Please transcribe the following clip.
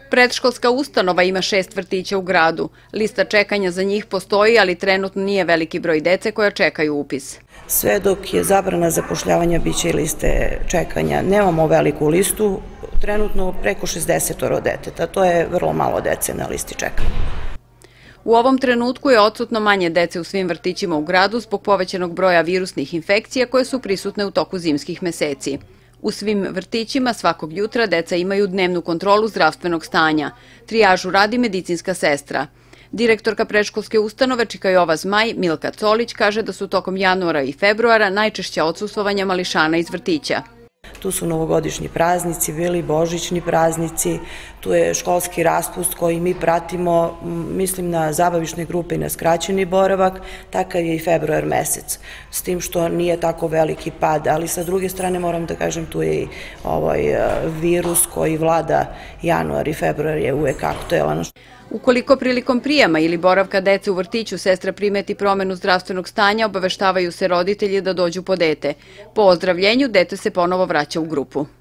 Predškolska ustanova ima 6 vrtića u gradu. Lista čekanja za njih postoji, ali trenutno nije veliki broj dece koja čekaju upis. Sve dok je zabrana zapošljavanja biće i liste čekanja. Nemamo veliku listu, trenutno preko 60 deteta. To je vrlo malo dece na listi čekanja. U ovom trenutku je odsutno manje dece u svim vrtićima u gradu zbog povećanog broja virusnih infekcija koje su prisutne u toku zimskih meseci. U svim vrtićima svakog jutra deca imaju dnevnu kontrolu zdravstvenog stanja. Trijažu radi medicinska sestra. Direktorka predškolske ustanove Čika Jova Zmaj, Milka Colić, kaže da su tokom januara i februara najčešća odsustvovanja mališana iz vrtića. Tu su novogodišnji praznici, bili božićni praznici, tu je školski raspust koji mi pratimo, mislim na zabavišne grupe i na skraćeni boravak, takav je i februar mesec, s tim što nije tako veliki pad, ali sa druge strane moram da kažem tu je i virus koji vlada januar i februar je uvek aktuelan. Ukoliko prilikom prijema ili boravka dece u vrtiću sestra primeti promenu zdravstvenog stanja, obaveštavaju se roditelji da dođu po dete. Po ozdravljenju dete se ponovo vraća u grupu.